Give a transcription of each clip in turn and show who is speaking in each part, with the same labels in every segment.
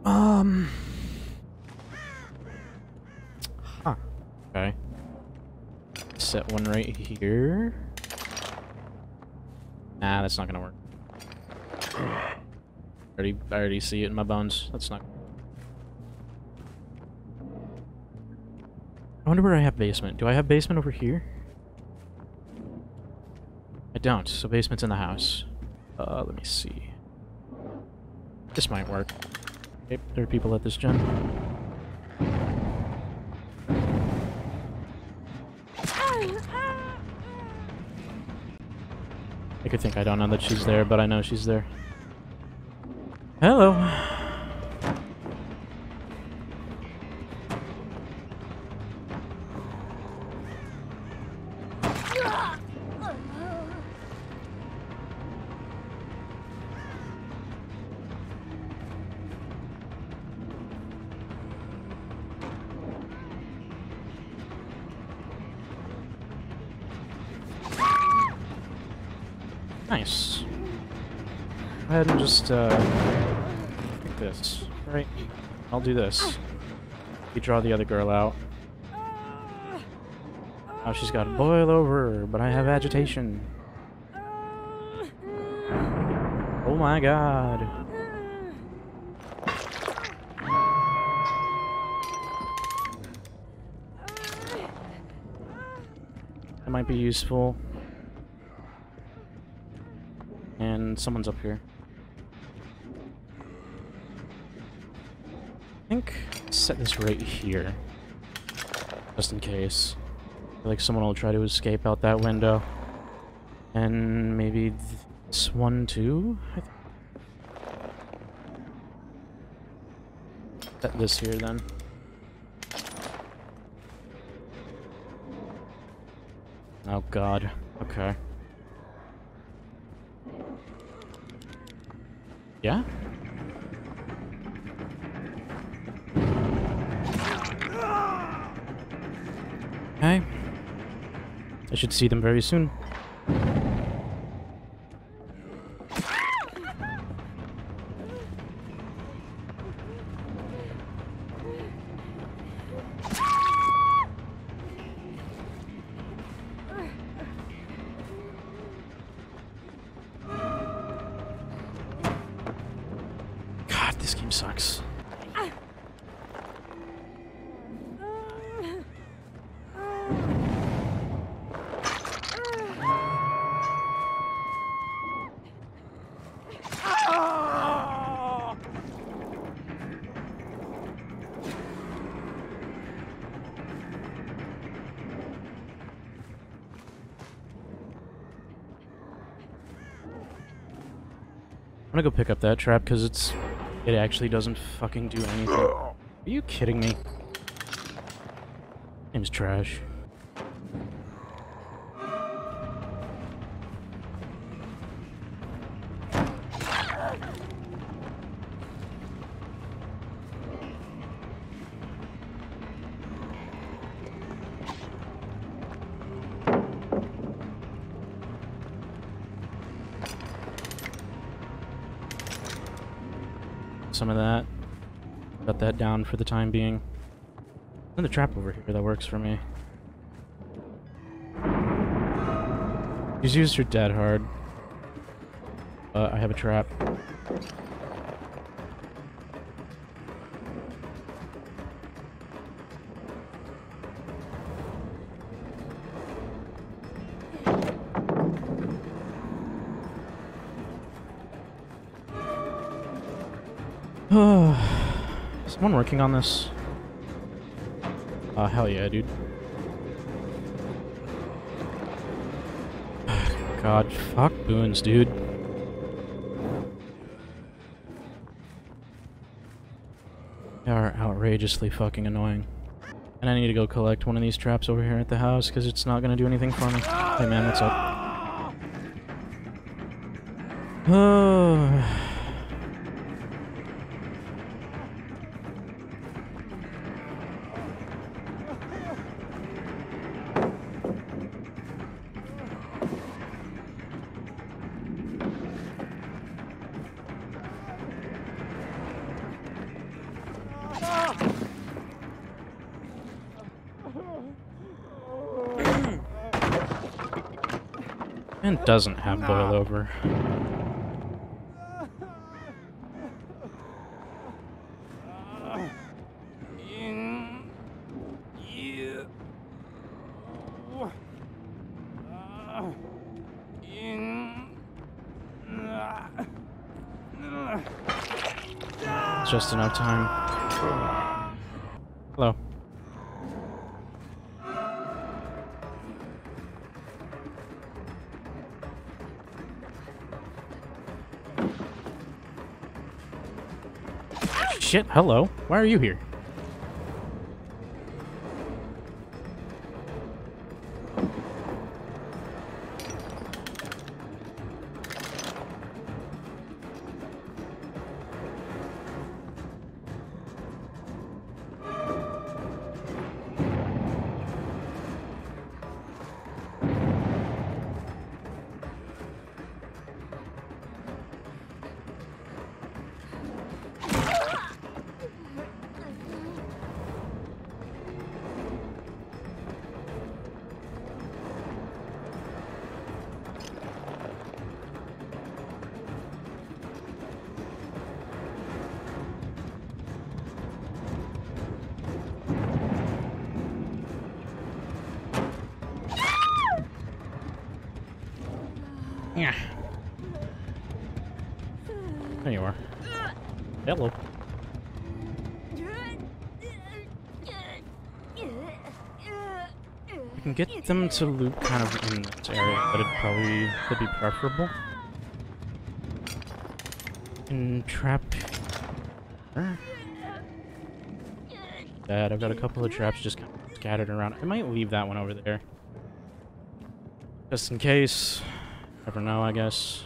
Speaker 1: Um. Huh. Okay. Set one right here. Nah, that's not gonna work. I already see it in my bones. That's not. I wonder where I have basement. Do I have basement over here? I don't. So basement's in the house. Let me see. This might work. Okay, there are people at this gen. I could think I don't know that she's there, but I know she's there. Hello. Nice. Go ahead and just, like this. Right? I'll do this. You draw the other girl out. Now she's got a boil over, but I have agitation. Oh my god. That might be useful. And someone's up here. I think set this right here. Just in case. I feel like someone will try to escape out that window. And maybe this one too? I think. Set this here then. Oh god. Okay. Yeah? Okay. I should see them very soon. This game sucks. I'm gonna go pick up that trap because it actually doesn't fucking do anything. Are you kidding me? Game's trash. Some of that. Got that down for the time being. Another trap over here that works for me. She's used her dead hard. I have a trap. Someone working on this? Hell yeah, dude. God, fuck boons, dude. They are outrageously fucking annoying. And I need to go collect one of these traps over here at the house, because it's not gonna do anything for me. Hey man, what's up? Oh... And doesn't have boil over. Just enough time. Hello. Shit, hello. Why are you here? Yeah. There you are. Hello. I can get them to loop kind of in this area, but it probably could be preferable. And trap. Bad. I've got a couple of traps just kind of scattered around. I might leave that one over there, just in case. Never know, I guess.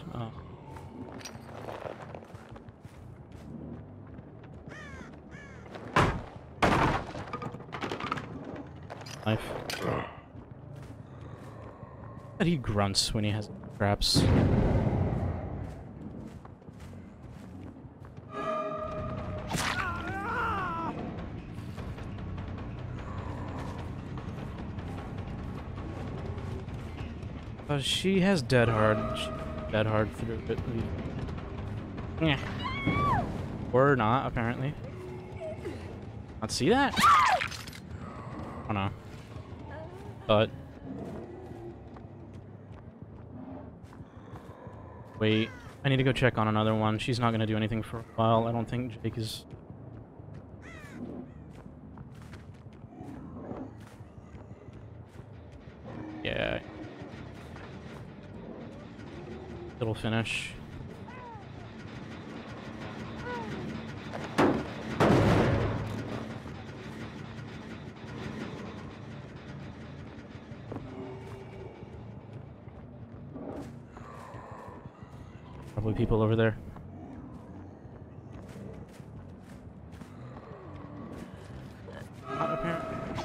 Speaker 1: Life. But he grunts when he has traps. She has dead hard. Dead hard through it. Yeah. Or not, apparently. Not see that? Oh no. But. Wait. I need to go check on another one. She's not gonna do anything for a while. I don't think Jake is. Yeah. It'll finish. Probably people over there. Not apparent.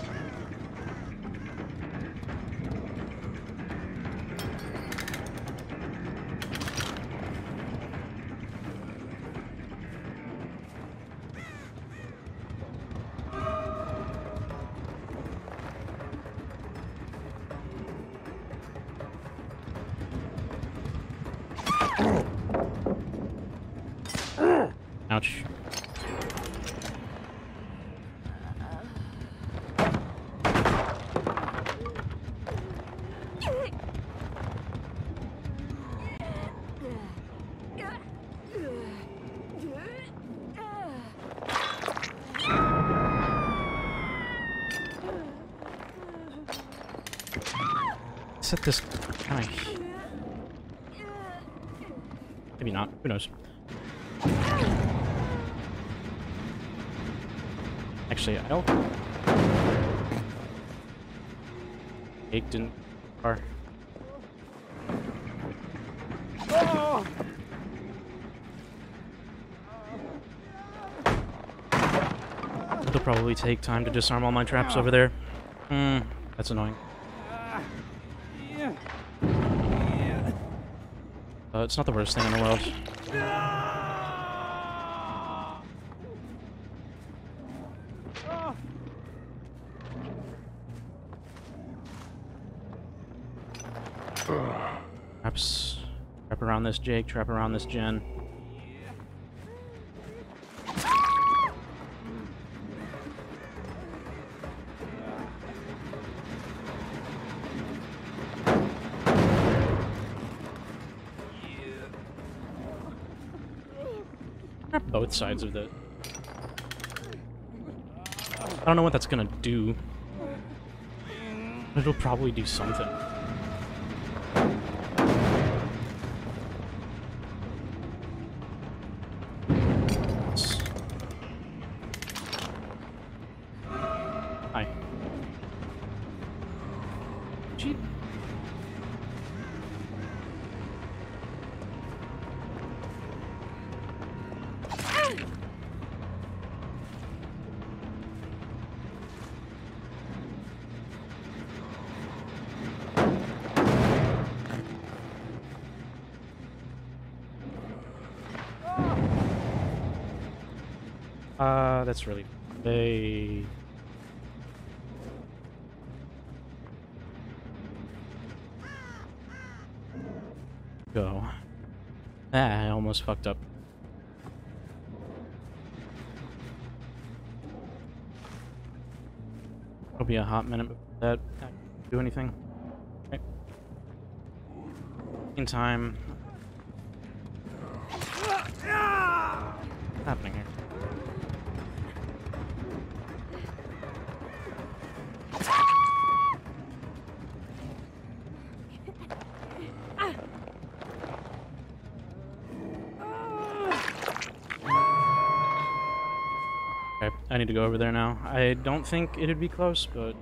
Speaker 1: Ouch. Set this kind of... Maybe not. Who knows? Actually, I'll... Jake didn't... Car. It'll probably take time to disarm all my traps over there. That's annoying. It's not the worst thing in the world. Trap around this Jake, trap around this Jen. Trap both sides of it. I don't know what that's gonna do. But it'll probably do something. Hi. Gee. That's really... They... Go. Ah, I almost fucked up. It'll be a hot minute before that do anything. Okay. In time. What's happening here? Okay, I need to go over there now. I don't think it'd be close, but...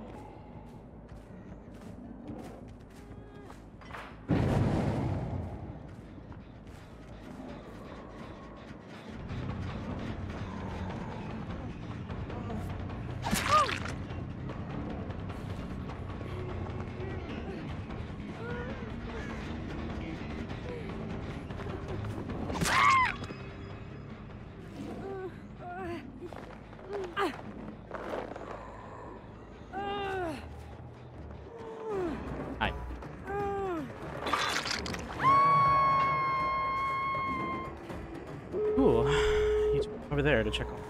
Speaker 1: Hi. Cool. He's over there to check on.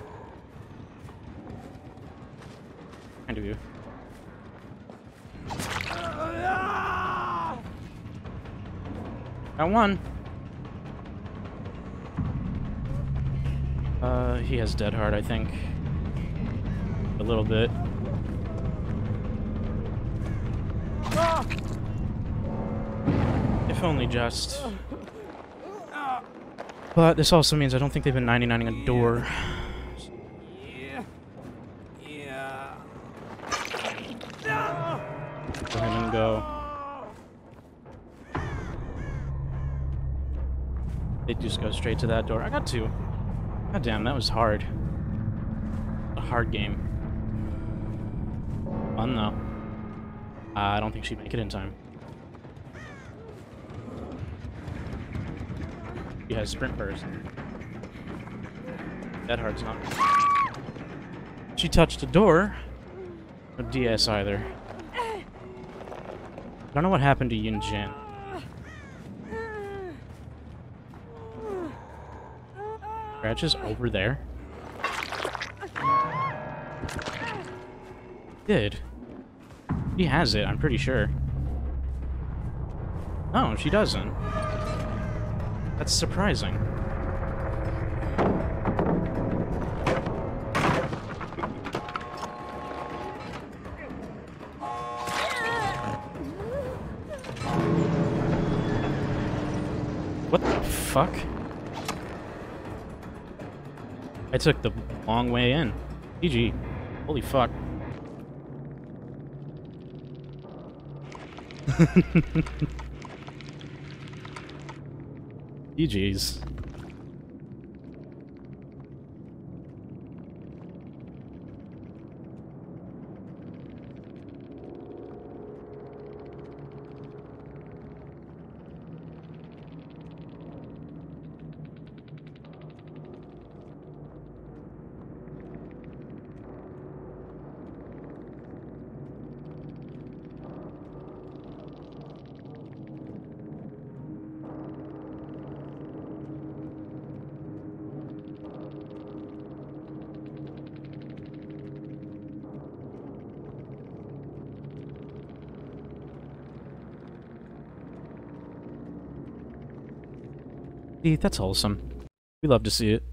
Speaker 1: Kind of you. Got one. He has dead hard, I think. A little bit. If only just. But this also means I don't think they've been 99ing a door. Let him and go. They just go straight to that door. I got two. God damn, that was hard. A hard game. Fun though. I don't think she'd make it in time. She has sprint burst. That hard's not. She touched a door. No DS either. I don't know what happened to Yin Jin. Scratches over there. Did. She has it, I'm pretty sure. No, she doesn't. That's surprising. What the fuck? I took the long way in. GG. Holy fuck. GG's. See, that's wholesome. We love to see it.